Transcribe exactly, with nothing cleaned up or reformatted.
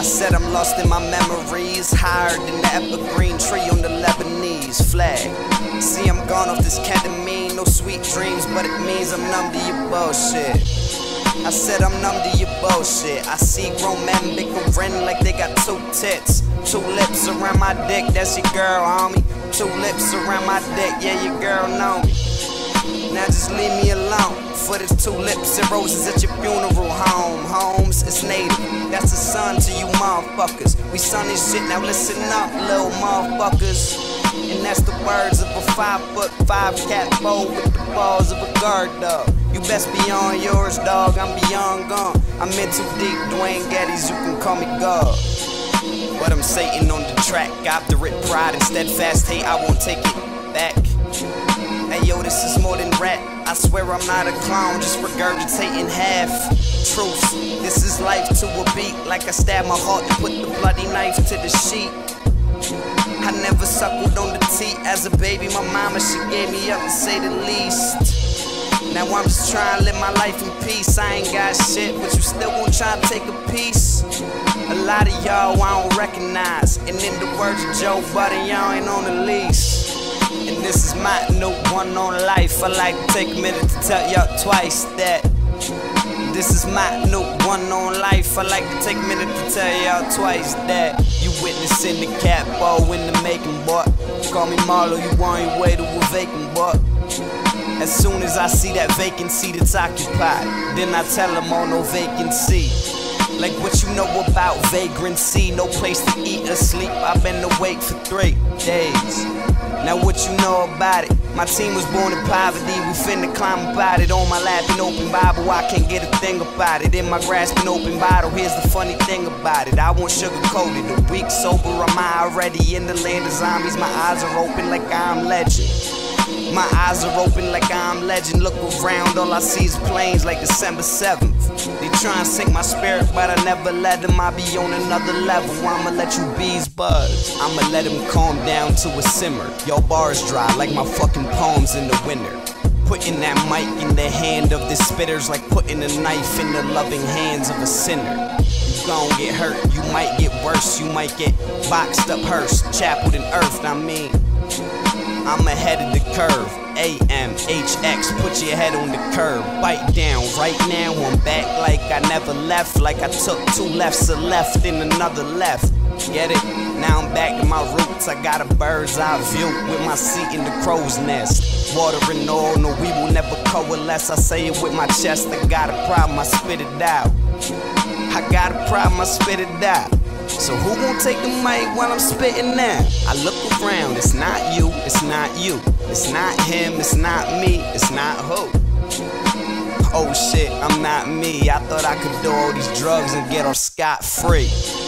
said I'm lost in my memories, higher than the evergreen tree on the Lebanese flag. See, I'm gone off this ketamine, no sweet dreams, but it means I'm numb to your bullshit. I said I'm numb to your bullshit. I see grown men bickering like they got two tits, two lips around my dick, that's your girl, homie. Two lips around my dick, yeah, your girl know me. Now just leave me alone. For this two lips and roses at your funeral home. Homes, it's native, that's the sun to you motherfuckers. We son this shit, now listen up, little motherfuckers. And that's the words of a five foot five cat bow with the balls of a guard dog. You best be on yours, dog, I'm beyond gone. I'm in too deep, Dwayne Geddes, you can call me God. But I'm Satan on the track, obdurate pride and steadfast hate, I won't take it back. Hey yo, this is more than rap, I swear I'm not a clown, just regurgitating half truths. This is life to a beat, like I stab my heart and put the bloody knife to the sheet. I never suckled on the teat as a baby, my mama, she gave me up to say the least. Now I'm just trying to live my life in peace. I ain't got shit, but you still gon' try to take a piece. A lot of y'all I don't recognize, and in the words of Joe Budden, y'all ain't on the lease. And this is my note one on life. I like to take a minute to tell y'all twice that this is my note one on life. I like to take a minute to tell y'all twice that you witnessing the cat ball in the making, boy. Call me Marlo, you on your way to a vacant, boy. As soon as I see that vacancy that's occupied, then I tell them on no vacancy. Like what you know about vagrancy, no place to eat or sleep, I've been awake for three days. Now what you know about it, my team was born in poverty, we finna climb about it. On my lap an open Bible, I can't get a thing about it. In my grasp an open bottle, here's the funny thing about it, I won't sugarcoat it. A week sober, I'm already in the land of zombies. My eyes are open like I'm legend. My eyes are open like I'm legend. Look around, all I see is planes like December seventh. They try and sink my spirit, but I never let them. I be on another level, I'ma let you bees buzz. I'ma let them calm down to a simmer. Your bars dry like my fucking poems in the winter. Putting that mic in the hand of the spitters like putting a knife in the loving hands of a sinner. You gon' get hurt, you might get worse, you might get boxed up, hearse, chapeled and earthed, I mean. I'm ahead of the curve, A M H X, put your head on the curb. Bite down, right now I'm back like I never left. Like I took two lefts, a left and another left. Get it? Now I'm back to my roots, I got a bird's eye view with my seat in the crow's nest. Water and oil, no we will never coalesce. I say it with my chest, I got a problem, I spit it out. I got a problem, I spit it out. So who gon' take the mic while I'm spitting now? I look around, it's not you, it's not you. It's not him, it's not me, it's not who. Oh shit, I'm not me. I thought I could do all these drugs and get off scot-free.